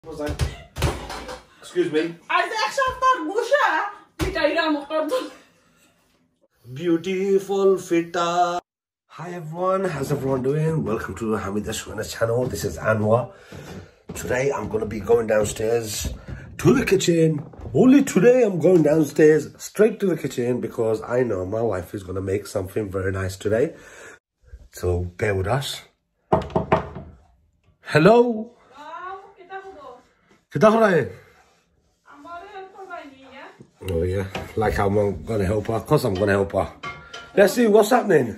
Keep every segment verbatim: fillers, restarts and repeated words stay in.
Was that? Excuse me. Beautiful fita. Hi everyone, how's everyone doing? Welcome to Hamida Shwana's channel. This is Anwar. Today I'm going to be going downstairs to the kitchen. Only today I'm going downstairs straight to the kitchen because I know my wife is going to make something very nice today. So bear with us. Hello. Oh yeah, like how I'm gonna help her. Of course I'm gonna help her. Let's see what's happening.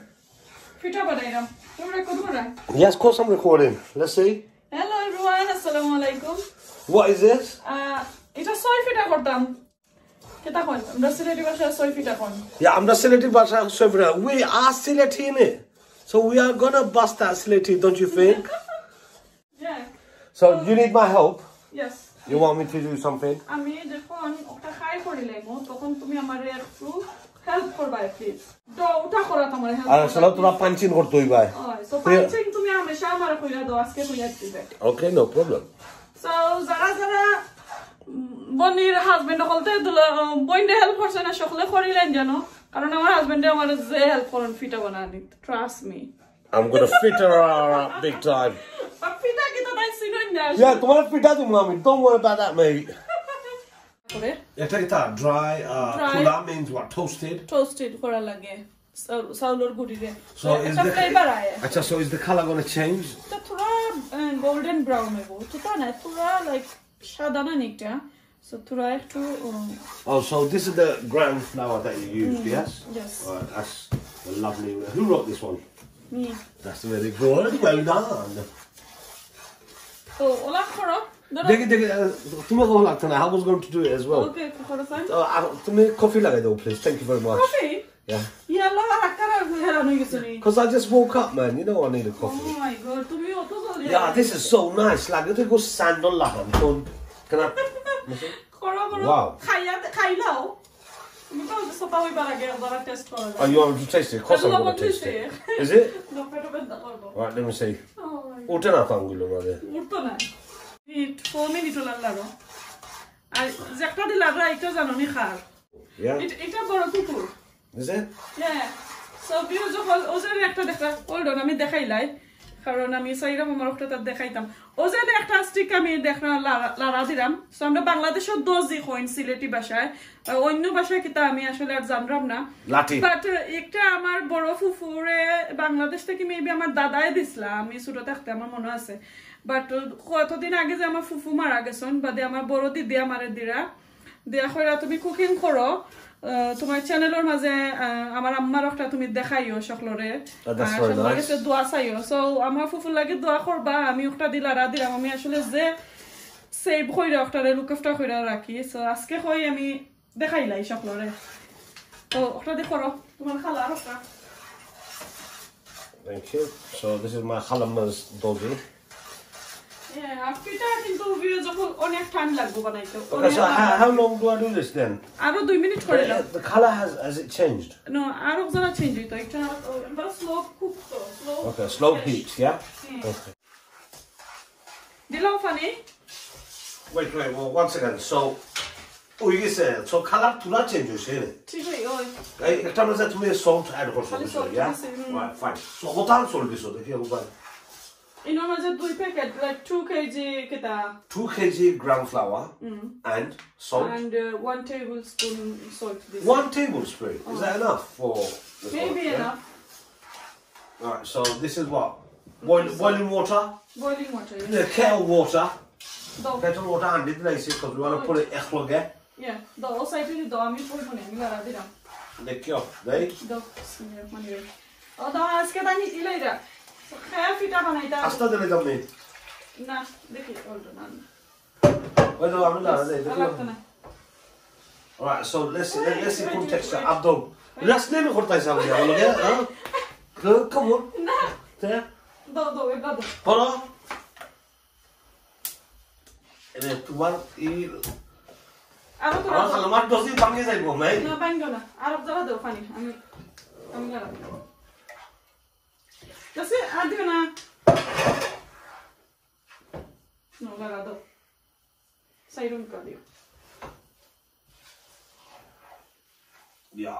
Yes, of course I'm recording. Let's see. Hello everyone, assalamu alaikum. What is this? Uh, এটা soy fita করতাম। কেটা কোন? আমরা সিলেটি ভাষায় soy fita কোন। Yeah, I'm the Sileti Basha soy fita. We are Sileti in it. So we are gonna bust that Sileti, don't you think? Yeah. So you need my help? Yes. You want me to do something? আমি যখন ওটা খাই করিলাম তখন তুমি আমারে একটু help করবা প্লিজ। তো ওটা করা তোমার হেল্প। আর সালা তোরা পাঞ্চিং করতে হইবা। সো পাঞ্চিং তুমি হামেশা আমারে কইরা দাও আজকে কইরা দিবে। Okay, no problem. সো যারা যারা বনির হাজবেন্ড হলতে বইন্ডে হেল্প করছে না সকলে করিলেন জানো কারণ আমার হাজবেন্ডে আমার যে হেল্প করেন ফিটা বানানি trust me I'm gonna fit her up big time. But fita kita tayo sinoy na. Yeah, tomorrow fita to mommy. Don't worry about that, mate. Yeah, take that. Dry. Uh, Dry. Kula means what? Toasted. Toasted kora lage. Saulor gudi re. So is the Acha, so is the color gonna change? To thoda golden brown hobo. To ta na pura like shada na nikta. So thoda ekটু Oh, so this is the ground flour that you used, mm, yes? Yes. Alright, that's lovely. Who wrote this one? Me. That's very good. Well done. So, ola koro. Degi degi, tumi ko lagta na. I was going to do it as well. Okay, koro fine. Uh, tumi coffee lagai do, please. Thank you very much. Coffee? Yeah. Yeah, la kara hera no yusuni. Because I just woke up, man. You know I need a coffee. Oh my god, tumi oto joldi. Yeah, this is so nice. Like, it goes sandal lahan. Can I? Koro koro. Wow. Khaya khailao. Oh, you want to taste it? Of course I'm going to taste it. Is it? Right, let me see. Uta na fangulo mother. Uta na. It four minutes la laro. I zakta di ladra ito jano ni khar. Yeah. It ita boro kukur. Is it? Yeah. So biyo jo hol ozere ekta dekha hold on ami dekhailai. কারণ আমি সাইরাম আমার ওটা দেখাইতাম ozone একটা stick আমি দেখনা লারা দিলাম so আমরা বাংলাদেশের দোজি কইন সিলেটি ভাষায় অন্য ভাষায় কিতা আমি আসলে আর জানরাম না বাট একটা আমার বড় ফুফুরে বাংলাদেশ থেকে মেবি আমার দাদাই দিছলা আমি ছোট থাকতে আমার মনে আছে বাট কতদিন আগে যে আমার ফুফু মারা গেছেন বাদে আমার বড় দিদি আমারে দিরা দিয়া কইরা তুমি কুকিং করো তোমার চ্যানেলের মাঝে আমার আম্মার একটা তুমি দেখাইও সকলরে সকলের কাছে দোয়া চাইও সো আমার ফুফুর লাগে দোয়া করবা আমি একটা দিলা রা দিলাম আমি আসলে যে সেভ কইরা একটা লুক আফটার কইরা রাখি সো আজকে কই আমি দেখাইলাই সকলরে তো একটা দেখো তোমার খালা আর একটা Thank you. So this is my khalama's doggy. Yeah, fita kintu video যখন অনেক টাইম লাগবে বানাইতে Okay, so how, how long do I do this then? আরো two মিনিট করে দাও The color has has it changed? No, আরো জানা change হইতো একটা আমরা স্লো কুক তো slow Okay, slow heat, yeah? Okay. দিলাও পানি Wait, wait, well, one second. So oh, you said so color to not change you say it. ঠিক আছে ওই এই একটা মানে তুমি salt add করছো yeah? Right, fine. So what time salt দিছো দেখি একবার In order to do packet like two kilograms kita two kilograms ground flour mm. and salt and uh, one tablespoon salt. This one tablespoon. Oh. Is that enough for? Maybe salt, enough. Yeah? All right. So this is what Boil, boiling water. Boiling water. Yeah. The kettle water. Do. Kettle water and it nice because we want to put it ekloge. Yeah. Do. Also, I think do. I'm going to put it. I'm going to do. Lekyo. Right. Do. Oh, do. Ask me that. Ni later. Kaya fita banaita. Asta dele gamne. Na, dekhi hold on. Wait, no, I'm not. All right, so let's let, let's see some texture. Abdo. Let's name it korta isab ya. Look at huh? Come on. Na. Te. Do do e do. Polo. Ene tumar i Aro to. Aro kalamar dosi bangi jaibo mai. Na bango na. Aro jara do pani. Ami ami gara. That's it. I do na. No, gara do. সাইরুন করিও ইয়া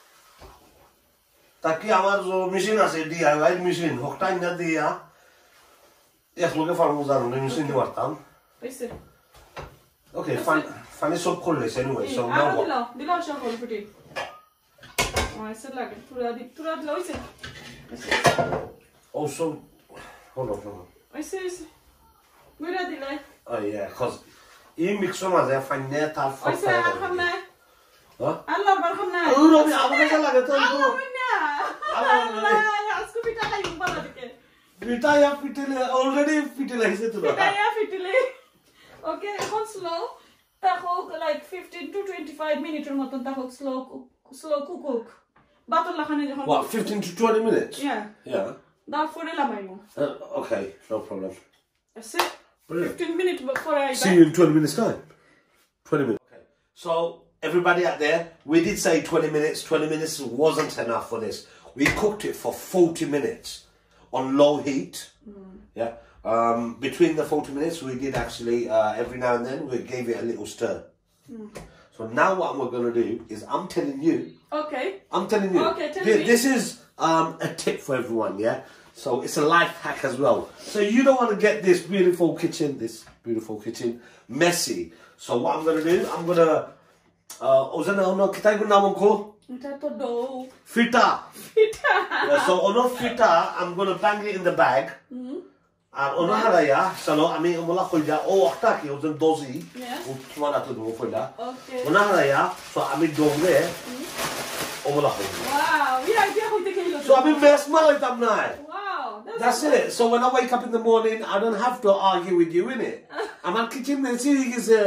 তাকি আমার যে machine আছে DIY machine হকটা না দিয়া এক লোকে ফার্মু জানো মেশিন দিয়ে মারতাম হইছে ওকে ফান ফানি সব করে লেছে এনিওয়ে সো নাও দিলাও দিলাও সব করে ফুটি হইছে লাগে পুরা দি পুরা দিলাও হইছে also hold on hold on হইছে হইছে পুরা দিলাই oh yeah cuz এই মিক্সর মাঝে ফাইনে তার হইছে আর খাম না হ্যাঁ আল্লাহ বার খাম না ও রবি আমাকে যা লাগে তো আল্লাহ না আল্লাহ আজকে পিঠা খাই বাবা দিকে পিঠা ইয়া পিঠলে অলরেডি পিঠলে হইছে তো পিঠা ইয়া পিঠলে ওকে এখন স্লো তাহো লাইক fifteen to twenty-five মিনিটের মত তাহো স্লো স্লো কুক বাতল লাখানে যখন what fifteen to twenty minutes yeah yeah da fuori la maimo uh, okay no problem that's it fifteen minutes before I see you in twenty minutes time twenty minutes okay so everybody out there we did say twenty minutes twenty minutes wasn't enough for this we cooked it for forty minutes on low heat mm. yeah um between the forty minutes we did actually uh, every now and then we gave it a little stir mm. so now what we're going to do is I'm telling you okay I'm telling you okay tell th me. This is um a tip for everyone, yeah, so it's a life hack as well, so you don't want to get this beautiful kitchen this beautiful kitchen messy. So what I'm going to do, I'm going to uh ozana ono kitai ko namon ko Ita to do fita fita yeah, so ono fita I'm going to bang it in the bag mm. and ono haraya salo ami omola khoida o akta ki ozan dozi yes o kimana to do khoida okay ono haraya so ami domle omola khoida wow we idea hoite kilo so ami mess malaitam nai wow that's, that's it so when I wake up in the morning I don't have to argue with you innit আমার kitchen messy is uh,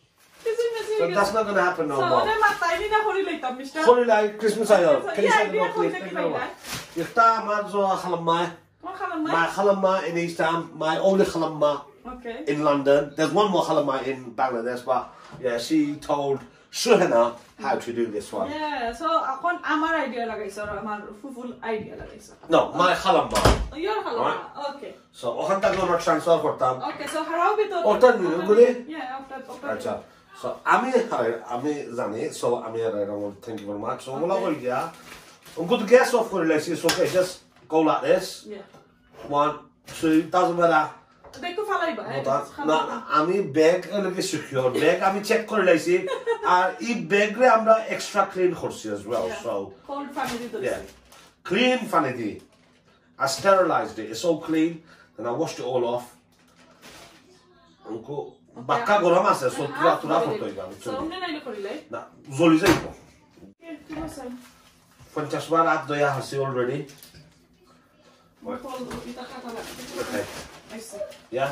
so that's not going to happen no so more ore matai ni na hori laitam mister sorry like Christmas ayo So, can you yeah, say the idea no please hoite thank you very kilo much يختا ما زو خلما ma khala my mai خلما in East Ham my only خلما okay in London there's one more خلما in Bangladesh but yeah she told Suhana how to do this one yeah so এখন আমার idea লাগাইছো আর আমার full idea লাগাইছো no my خلما your khala Alright. okay so ওখান থেকে আমরা transfer করতাম okay so হারাও ভিতর ওটা নিয়ে বলে yeah after after আচ্ছা so আমি আমি জানি so আমি আর thank you very much so ওলা কই দিয়া I'm going to gas off for the it's okay just go like this yeah one two doesn't matter দেখো ফালাইবা না আমি ব্যাগ এলাকে সিকিউর ব্যাগ আমি চেক করে লাইছি আর এই ব্যাগ রে আমরা এক্সট্রা ক্লিন করছি as well so cold family তো yeah clean fanity I sterilized it it's all clean then I washed it all off আমকো বাক্কা গরম আছে সো পুরা পুরা করতে হইবা so উনি নাইলে করিলে না জলি যাইবো কি বলছেন পঞ্চাশ বার হাত ধোয়া হচ্ছে already okay yeah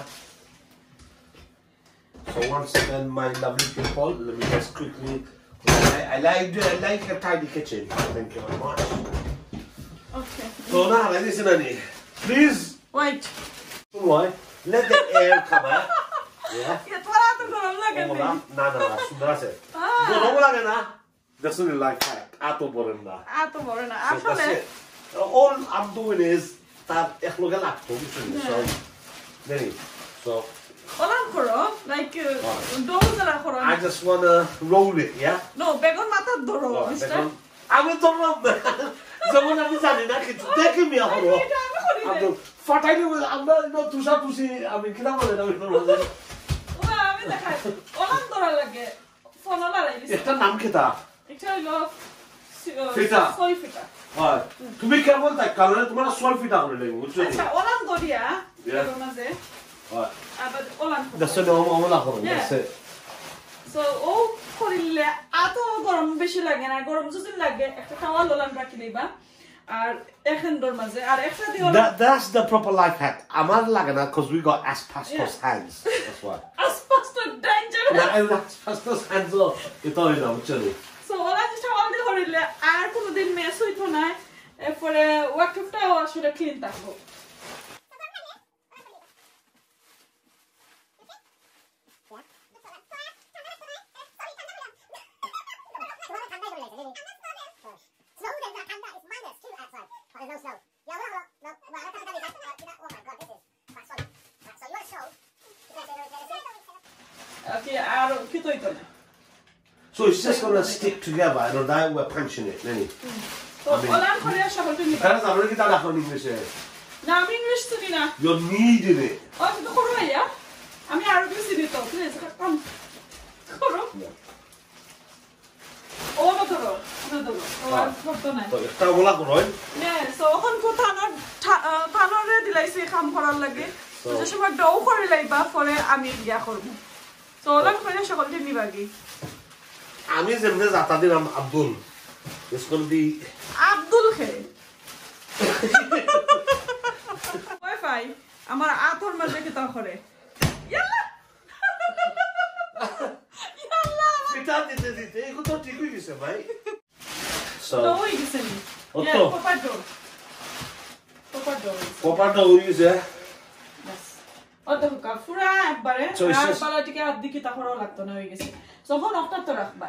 so once again my lovely people let me just quickly I, I like I like a tidy kitchen thank you very much okay so now like this Nani please wait why let the air come out yeah ये थोड़ा तो गरम लगे oh na na na সুন্দর আছে গরম লাগে না that's only like hack ato বলেন না এত বড় না so আসলে that's it all I'm doing is তার এক লগে লাগতো so Nani so ওলাম করো like ডোজ না করো I just want to roll it yeah no বেগুন মাথা ধরো মিস্টার আমি তো যেমন আমি জানি না কিছু দেখি মিয়া হলো আমি ফাটাইলে আমরা তুষা তুষি আমি কিনা বলে না ও আমি দেখাই ওলাম ধরা লাগে ফোন লাগাই দিছি এটা নাম কি তা এটা হলো ফিটা সই ফিটা হয় তুমি কেমন তাই কারণে তোমার সল ফিটা করে লাগবে বুঝছো আচ্ছা ওলাম দরিয়া এর মাঝে হয় আবার ওলাম দেখছো না ওমলা করো দেখছে সো ও করিলে এত গরম বেশি লাগে না গরম যদি লাগে একটা খাওয়া লোলান রাখি দিবা আর এখন দর মাঝে আর একটা দিও that's the proper life hack আমার লাগে না cuz we got asbestos hands that's why asbestos dangerous না asbestos hands ও এটা হইলো বুঝছো সো ওলা যেটা অলরেডি করিলে আর কোনদিন মেস হইতো না এরপরে ওয়াকফটাও আসলে ক্লিন থাকবো Okay, আর কি তো হইতো না। So it's just gonna stick together and now we're punching it, Lenny. তো ওলান করে সকলটা নিবা। That's not really that in English. না আমি ইংলিশ চিনি না। You're needing it. ও তো করো ভাইয়া। আমি আরবি চিনি তো, প্লিজ কাম। করো। ও না ধরো, না ধরো। ও আর করতে নাই। তো একটা বলা করোই। না, সো এখন তো থানার থানারে দিলাইছে কাম করার লাগে। তো যে সময় ডও করে লাইবা পরে আমি ইয়া করব। সো ওলান করে সকলটা নিবা কি? আমি যেমনে জাতা দিলাম Abdul. It's going to be Abdul খে ওয়াইফাই আমার আতর মাঝে কি তা করে ইয়াল্লা ইয়াল্লা এটা দিতে দিতে এগুলো তো ঠিক হয়ে গেছে ভাই সো তো হই গেছে নি ওতো পপাডো পপাডো পপাডো হয়ে গেছে বাস ওতো কা পুরা একবারে আর বালাটিকে আধ দিকে তা করা লাগতো না হয়ে গেছে যখন অক্টা তো রাখবা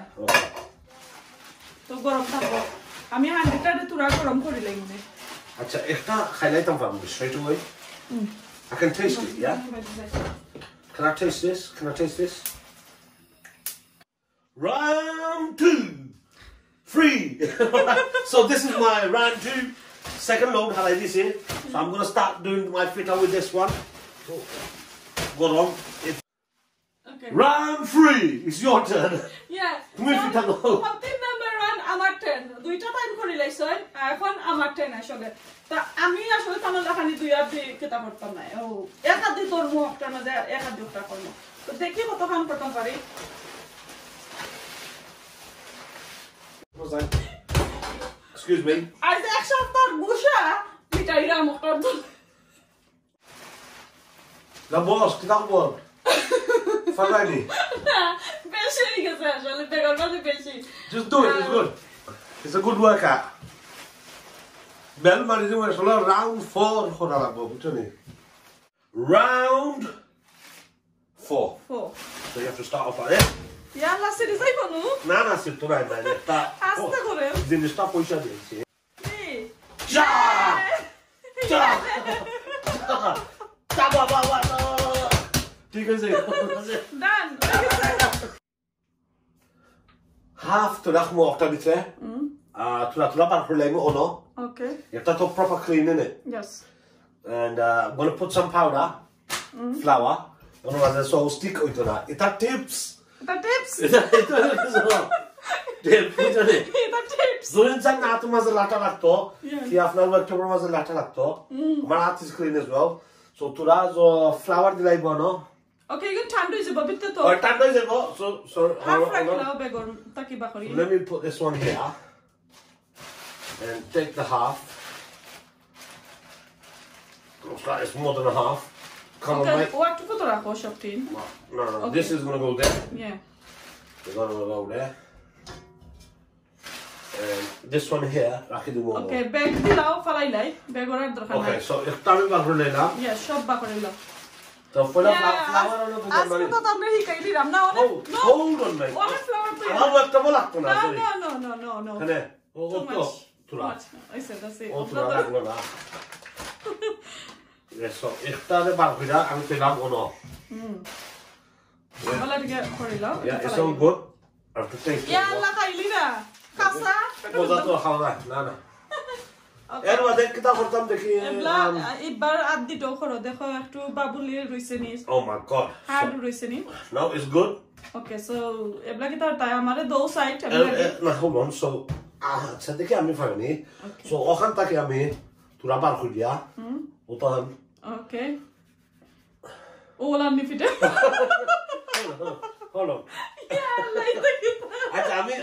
তো গরম থাকো আমি হান্ডিটারে তুরা গরম করে লাগবে আচ্ছা একটা খাইলাইতাম পারবো straight away I can taste it yeah can I taste this can I taste this round two three so this is my round two second load how I this here so I'm going to start doing my fitter with this one so, go on it okay round three it's your turn yeah তুমি fitter go তিন number run আমার turn দুইটা time করে লাইছই এখন আমার turn আসলে তা আমি আসলে তামাল লাখানি দুই আর দুই কিতা করতাম না ও এক হাত দিয়ে তোর মুখটা না যায় এক হাত দুটা করব তো দেখি কত কাম করতে পারি excuse me আজ এক সপ্তাহ বসা মিটাইরা মুখটা তো la boss কিতা বল ফালাইনি বেশি হয়ে গেছে আসলে বেকার কাছে বেশি just do it it's good it's a good workout bell মারি দিও আসলে round four করা লাগবে বুঝছনি round four four so you have to start off like this ইয়াল্লা সিরি যাই বনু না না সিট নাই না এটা আস্তে করে জিনিসটা পয়সা দিয়েছি এই যা যা যা বাবা বাবা ঠিক আছে ডান half to রাখবো একটা ভিতরে আহ তুলা তুলা বার করে লাইমো ono okay এটা তো proper clean in it yes and uh, I'm going to put some powder mm. flour otherwise so stick ওইতো না এটা tips the tips এটা এটা tips বুঝলে the tips ধরেন চাই না তোমার মাঝে লাটা লাগতো কি আপনার ওয়ার্কটপের মাঝে লাটা লাগতো আমার হাত is clean as well so তোরা যে flour দিলাই বনো okay you can do it but to or টান হয়ে যাবো so so half রাখলাও বেগর তাকি বাকরি let me put this one here and take the half looks like it's more than a half come okay. on mate what to put রাখো সবটি no no no okay. this is going to go there yeah it's going to go there and this one here রাখি দিব okay bag দিলাও ফালাইলাই বেগর আর দরকার নাই okay so একটা আমি বার করে নিলাম yeah সব বাকরি লাও তো ফলা ফ্লাওয়ার হলো তো আজকে তো আমরা হিকাই দিলাম না অনেক hold on mate অনেক ফ্লাওয়ার তো আমার একটা বলা লাগতো না no no no no no no কেন ও তো তুরা I said that's it ও তুরা লাগলো না eso একটা de বার কইরা আমি পেলাম ono হুম বলা দিকে করিলাও yeah it's all good I have to taste it ইয়াল্লা খাইলি না কাঁচা মজা তো খাওয়া না না এর মধ্যে কিতা করতাম দেখি এবলা এবার আদি তো করো দেখো একটু বাবুলি রইছে নি oh my god হার্ড রইছে নি now it's good okay so এবলা কিতা তাই আমারে দো সাইড না hold on so আচ্ছা দেখি আমি ফাইনি so ওখান থেকে আমি তুরা বার কইয়া ওতান okay ওলা নি ফিটে hold on ইয়াল্লা এটা কিতা আচ্ছা আমি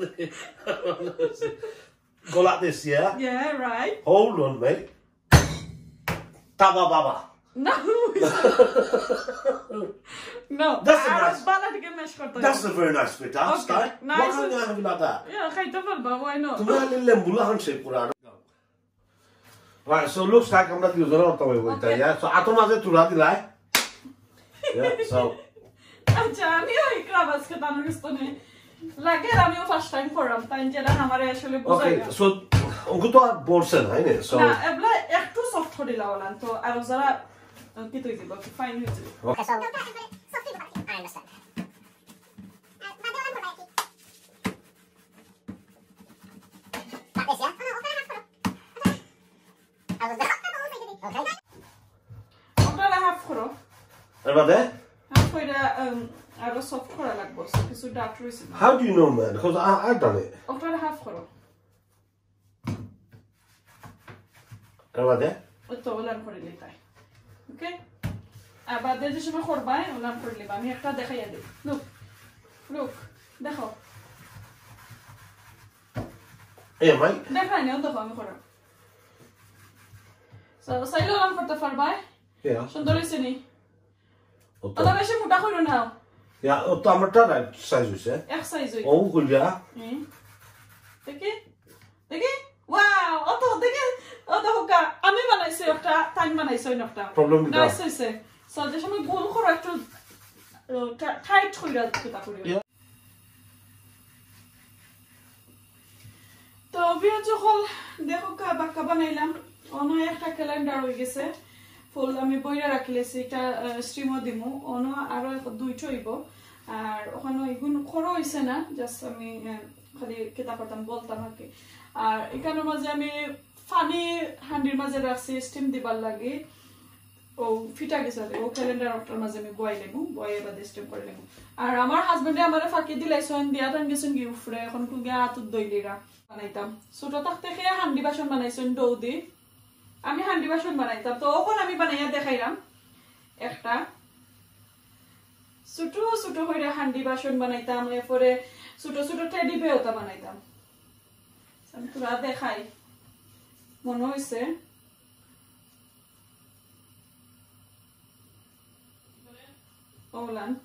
go like this yeah yeah right hold on mate taba baba no no That's a nice- bala dige mesh korte that's a very nice fit that's Okay, right nice. what can you have like that yeah খাইতে পারবা why not তুমি আনলে মুলা হানছে পুরা right so looks like আমরা দুজন অত হই বইতা yeah so আতো মাঝে তুলা দিলাই yeah so আচ্ছা আমি ওই ক্রাবাস কে দানো রিস্তনে লাগে আমিও ফার্স্ট টাইম করলাম তাই যেটা আমারে আসলে বুঝাই okay so ওগো তো বলছেন হাই না so না এবলা একটু সফট করে লাওলাম তো আর যারা কি তুই দিব ফাইন হইছে Okay, so I understand. আর বাদে হাফ কইরা আরো সফট করা লাগবে সো কিছু ডাট রইছে How do you know, man? Because I I've done it. ওটা হাফ করো আর বাদে ও তো ওলান করে লইতাই ওকে আর বাদে যে সময় করবাই ওলান করে লইবা আমি একটা দেখাইয়া দেই লুক লুক দেখো এই মাই দেখাই না দেখো আমি করব সো সাইলো ওলান করতে পারবাই Yeah. সুন্দর হইছে নি ওটা ওটা বেশি মোটা করো না Ya, ওটা আমারটা রাইট সাইজ হইছে এক সাইজ হই ও কইলা হুম দেখি দেখি ওয়াও অত দেখি ও দেখো কা আমি বানাইছি একটা টাইম বানাইছি একটা প্রবলেম কি নাইস হইছে সো যে সময় গোল করো একটু টাইট কইরা দিতে করিও তো ভিডিও যখন দেখো কা বাক্কা বানাইলাম অন্য একটা ক্যালেন্ডার হয়ে গেছে ফুল আমি বইরা রাখিলেছি এটা স্ট্রিমও দিমু অন্য আরো দুইটা হইব আর ওখানে এগুন খরো হইছে না জাস্ট আমি খালি কেতা করতাম বলতাম আর কি আর এখানের মাঝে আমি ফানি হান্ডির মাঝে রাখছি স্টিম দিবার লাগে ও ফিটা গেছে ও ক্যালেন্ডার অফটার মাঝে আমি বয় নেবো বয়ে বাদে স্টিম করে নেবো আর আমার হাজবেন্ডে আমার ফাঁকি দিলাইছেন দিয়া টান গেছেন গিয়ে উফরে এখন কুগিয়া হাতুত দইলিরা বানাইতাম ছোট থাকতে খেয়ে হান্ডি বাসন বানাইছেন দৌদি আমি হান্ডি বাসন বানাইতাম তো ওখন আমি বানাইয়া দেখাইলাম একটা ছোট ছোট কইরা হান্ডি বাসন বানাইতাম এরপরে ছোট ছোট টেডি বেওতা বানাইতাম আমি পুরা দেখাই মনে হইছে ওলান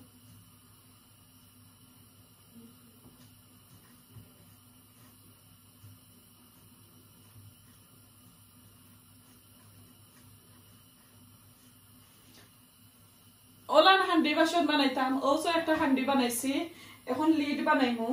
ওলান হান্ডি বাসন বানাইতাম ওসো একটা হান্ডি বানাইছি এখন লিড বানাইমু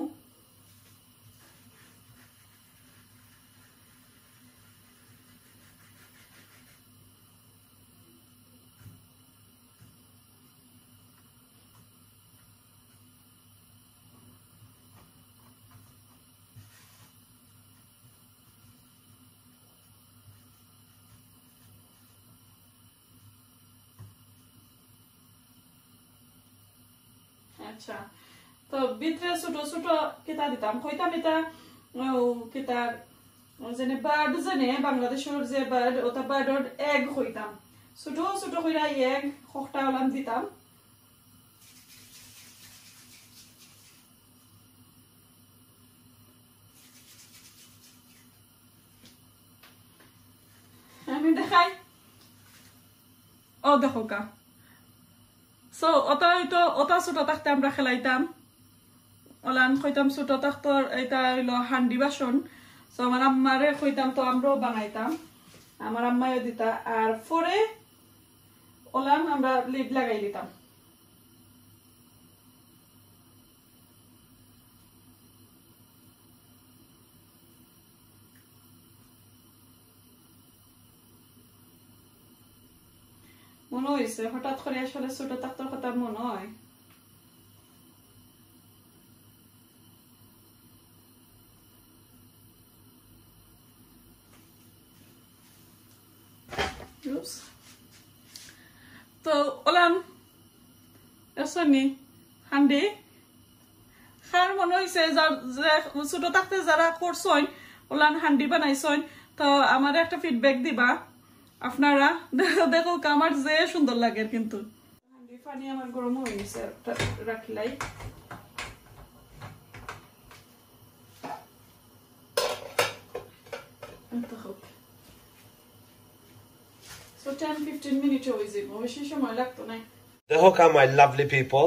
আচ্ছা তো ভিতরে ছোট ছোট কিতা দিতাম কইতাম এটা কিতা জেনে বার্ড জেনে বাংলাদেশের যে বার্ড ওটা বার্ডর এগ কইতাম ছোট ছোট কইরা এগ খোকটা ওলাম দিতাম আমি দেখাই ও দেখো কা সো ওটা হইতো ওটা ছোট থাকতে আমরা খেলাইতাম ওলান কইতাম ছোট থাকতর এটা হইলো হান্ডি বাসন সো আমার আম্মারে কইতাম তো আমরাও বানাইতাম আমার আম্মাইও দিতা আর পরে ওলান আমরা লিড লাগাই দিতাম মনে হয়েছে হঠাৎ করে আসলে ছোট থাকতর কথা মনে হয় তো ওলান এসনি হান্ডি খার মনে হয়েছে ছোট থাকতে যারা করছেন ওলান হান্ডি বানাইছেন তো আমার একটা ফিডব্যাক দিবা আপনারা দেখো দেখো আমার যে সুন্দর লাগে কিন্তু হান্ডি পানি আমার গরম হয়ে গেছে রাখিলাই So ten to fifteen minutes হয়ে যাবে বেশি সময় লাগতো না দেখো কা মাই লাভলি পিপল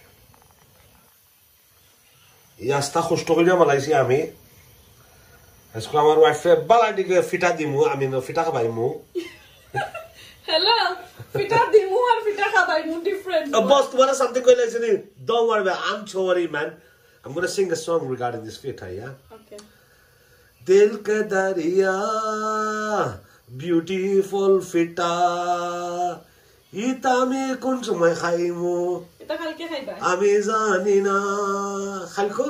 ইয়াস্তা কষ্ট করে মালাইছি আমি আজকে আমার ওয়াইফে বালাডিকে ফিটা দিমু আমি ফিটা খাবাইমু Hello, fita dimu or fita khabaimu different. Uh, boss, what is something going to say? Don't worry about it. I'm sorry, man. I'm going to sing a song regarding this fita, yeah? Okay. Dil ka dariya, beautiful fita. Ita me kun sumay khaimu. Ita khalke khaiba. Ami zani na. Khalko?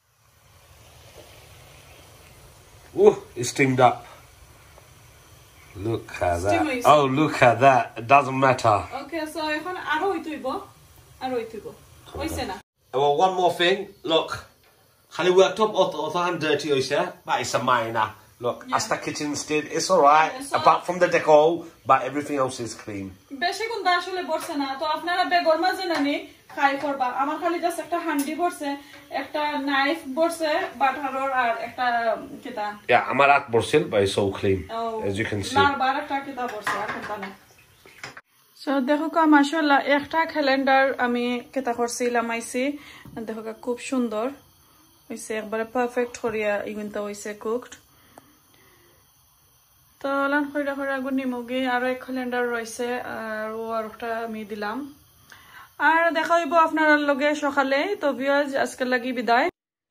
Ooh, it's steamed up. Look at Steam that. is- Oh, look at that. It doesn't matter. Okay so এখন আরো হইতে হইব আরো হইতে হইব হইছে না Well, one more thing. Look. Khali worked up auto auto and dirty oisa, but it's a minor. Look, Yeah. as the kitchen's did, it's alright. Yeah, so- Apart from the decor, but everything else is clean. বেশি কোনটা আসলে বসছে না তো আপনারা বেগর মাঝে নানি খাই করবা আমার খালি জাস্ট একটা হান্ডি বসছে একটা নাইফ বসছে বাটারর আর একটা কিতা Yeah, I'm at Borsil, but it's all clean. Oh, As you can see. লারবার একটা কিতা বসছে আর কোনটা না সো দেখো কা মাশাআল্লাহ একটা ক্যালেন্ডার আমি কিতা করছিলাম আইছি দেখো কা খুব সুন্দর হইছে একবারে পারফেক্ট করিয়া ইগুনটা হইছে কুকড তো লান কইরা কইরা গুনি মুগি আর এক ক্যালেন্ডার রইছে আর ও আর একটা আমি দিলাম আর দেখা হইব আপনার লগে সকালে তো ভিউয়ার্স আজকে লাগি বিদায়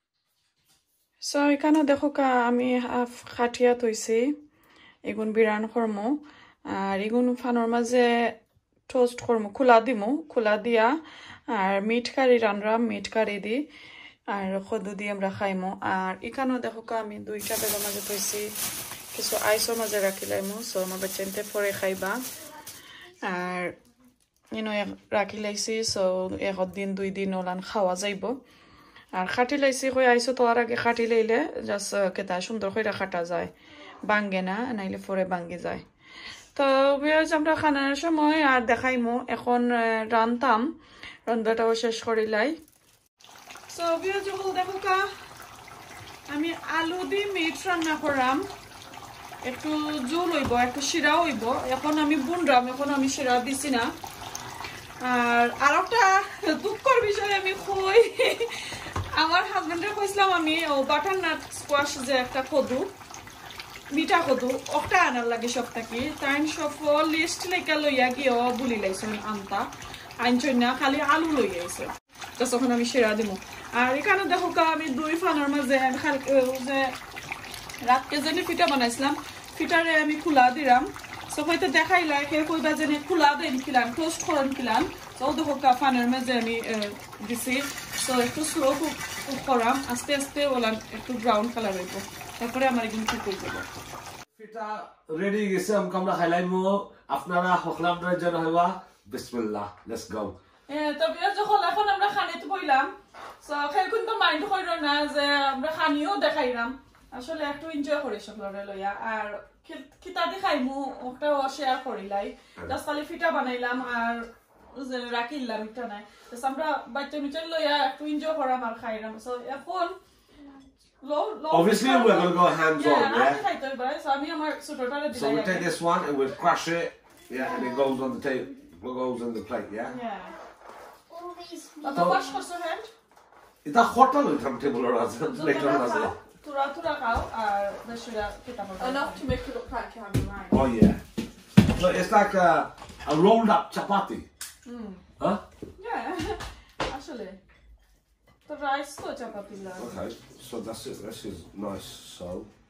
সো এখানে দেখো কা আমি হাফ খাটিয়া তৈছি এগুন বিরান করমু আর এগুন ফানোর মাঝে টোস্ট করমু খোলা দিমু খোলা দিয়া আর মিট কারি রানরাম মিট কারি দি আর খদু দিয়ে আমরা খাইমু আর এখানেও দেখো কা আমি দুইটা বেগের মাঝে তৈছি কিছু আইসর মাঝে রাখিলাইমু সো আমার বাচ্চাতে পরে খাইবা আর ইনো রাখি লাইছি সো এক দিন দুই দিন ওলান খাওয়া যাইব আর খাটি লাইছি কই আইসো তোর আগে খাটি লইলে জাস্ট কেতা সুন্দর কইরা খাটা যায় বাঙ্গে না নাইলে পরে বাঙ্গে যায় তো বিয়াজ আমরা খানার সময় আর দেখাইমু এখন রান্তাম রান্নাটাও শেষ করিলাই সো বিয়াজ যখন দেখো কা আমি আলু দি মিট রান্না করাম একটু জোল হইব একটু শিরা হইব এখন আমি বুনরাম এখন আমি শিরা দিছি না আর আরেকটা দুঃখের বিষয় আমি কই আমার হাজবেন্ডের কইছিলাম আমি ও বাটারনাট স্কোয়াশ যে একটা কদু মিঠা কদু ওটা আনার লাগে সপ্তাহে তাই সফল লিস্ট লেখা লইয়া গিয়ে বুলি লাইছো আনতা আনছই না খালি আলু লই আইছে তখন আমি শিরা দিব আর এখানে দেখো কা আমি দুই ফানোর মাঝে যে রাতকে জানি ফিটা বানাইছিলাম ফিটারে আমি খোলা দিলাম সো হয়তো দেখাইলা কে কইবা জানি খোলা দেন কিলাম টোস্ট করেন কিলাম তো দেখো কা ফানোর মাঝে আমি দিছি সো একটু স্লো কুক করাম আস্তে আস্তে ওলান একটু ব্রাউন কালার হইব তারপরে আমার একদম কুক হয়ে যাবে ফিটা রেডি গেছে আমরা খাইলাইমু আপনারা হখলামটার জন্য হইবা বিসমিল্লাহ লেটস গো এ তো বিয়ার যখন এখন আমরা খানিতে বইলাম সো খেল কিন্তু মাইন্ড কইরো না যে আমরা খানিও দেখাইলাম আসলে একটু এনজয় করি সকলরে লইয়া আর কিতা দেখাইমু ওটাও শেয়ার করিলাই জাস্ট খালি ফিটা বানাইলাম আর যে রাখিলাম এটা নাই তো আমরা বাচ্চা মিটার লইয়া একটু এনজয় করাম আর খাইলাম সো এখন low low obviously we're going to go hands yeah, on yeah খাইতে হইবা সো আমি আমার ছোটটারে দিলাই so we take this one and we crush it yeah and it goes on the table goes on the plate yeah yeah All these তো wash করছো hand এটা hotel ওইখান table আছে প্লেট আছে Tura tura খাও আর বেশিরা কিতা করব Enough to make it look like you have your mind. oh yeah so it's like a, a rolled up chapati hmm huh yeah আসলে তো রাইস তো চাপাতি লাগে okay so that's it this is nice so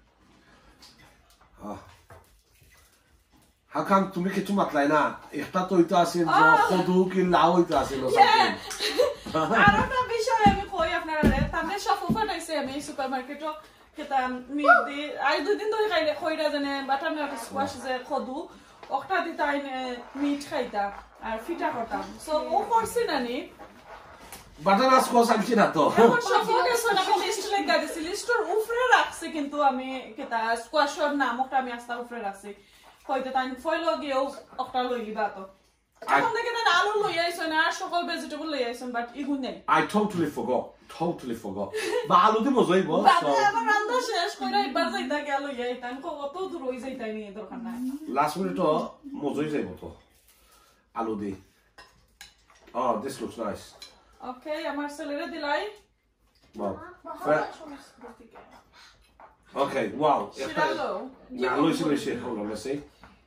ah how come তুমি কিছু মাতলাই না একটা তো হইতা আছে যে খদু কি লাউ হইতা আছে না আর একটা বিষয় আমি কই আপনারা তাহলে সব ফাটাইছে আমি সুপারমার্কেটও কেতা মিট দি আই দুই দিন ধরে খাইলে কইরা জানে বাটারনাট স্কোয়াশ যে খদু ওটা দি তাই মিট খাইতা আর ফিটা করতাম সো ও করছি নানি বাটার স্কোয়াশ আনছি না তো এখন সকলকে সোনাকে লিস্ট লেখা দিছি লিস্টের উপরে রাখছি কিন্তু আমি কেতা স্কোয়াশের নাম ওটা আমি আস্তা উপরে রাখছি হয়তো তাই ফয়লো গিয়েও ওটা লই লিবা তো এখন দেখে না আলু লই আইছেন আর সকল ভেজিটেবল লই আইছেন বাট ইগুন নাই I totally forgot totally forgot বা আলু দিব যাইব বাবা so আমার রান্না শেষ কইরা একবার যাইতা গেল যাইতাম কত দূর হই যাইতাই নি দরকার নাই last minute তো মজই যাইব তো আলু দি oh this looks nice ওকে আমার ছেলেরে দিলাই wow okay wow শিরালো না লইছি লইছি hold on let's see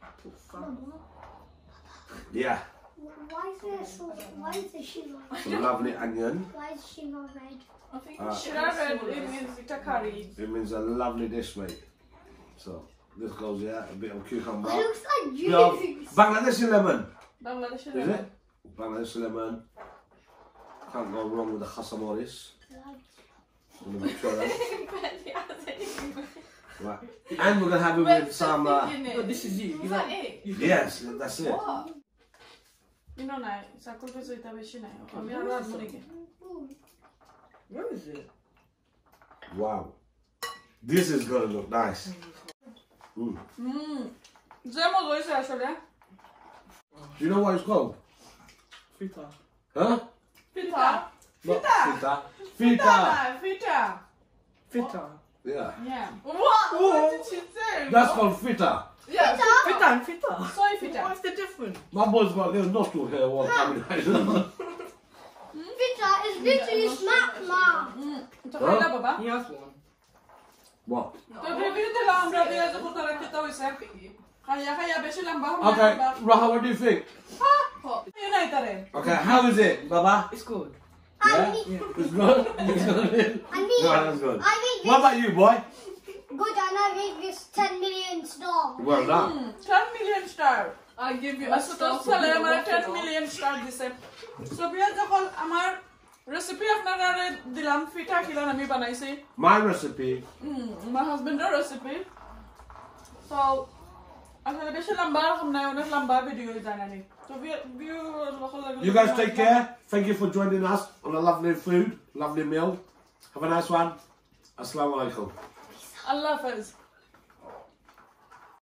yeah Why is there so? Why is the she not? some lovely onion Why is she not red? I think শিরা red it means it's a curry it means a lovely dish mate so this goes yeah a bit of cucumber It looks like bit of juice. Bangladeshi lemon Bangladeshi is lemon it Bangladeshi lemon can't go wrong with the khasa moris I'm gonna make sure that Right. And we're gonna have it with some. Uh, No, this is you. Is that it? yes, that's it. What? ইনো নাই চাকুর পেছে এটা বেশি নাই আমি আরো আনবো নাকি Where is it? Wow. This is gonna look nice. Mm. হুম যে মজা হয়েছে আসলে Do you know what it's called? Fita. Huh? Pitha Not Fita. Fita. Pitha Fita. না পিঠা Fita. Yeah. yeah What? What did she say? That's called Fita. Yeah. Fita and Fita. soy pitha What's the difference? My boy's got a little nostril hair all coming out. Vita is literally smack, mom. তো খাইলা বাবা He has one. What? তো baby দিলা আমরা দিয়া যে কোতারা খেতে হইছে খাইয়া খাইয়া বেশি লম্বা হবে Okay, Raha, what do you think? এই নাই তারে Okay, how is it, Baba? It's good. I Yeah? mean, It's good? It's good? I mean, No, that's good. I mean, What about you, boy? good, and I rate this ten million star. Well done. ten million star I give you a আসলে star. সালে আমার ten million star দিছে so বিয়া যখন আমার recipe আপনারা দিলাম পিঠা খিলান আমি বানাইছি My recipe. my husband's recipe so আসলে বেশি লম্বা রকম নাই অনেক লম্বা ভিডিও জানানি তো view You guys take care. Thank you for joining us on a lovely food, lovely meal. Have a nice one. Assalamu alaikum. আল্লাহ হাফেজ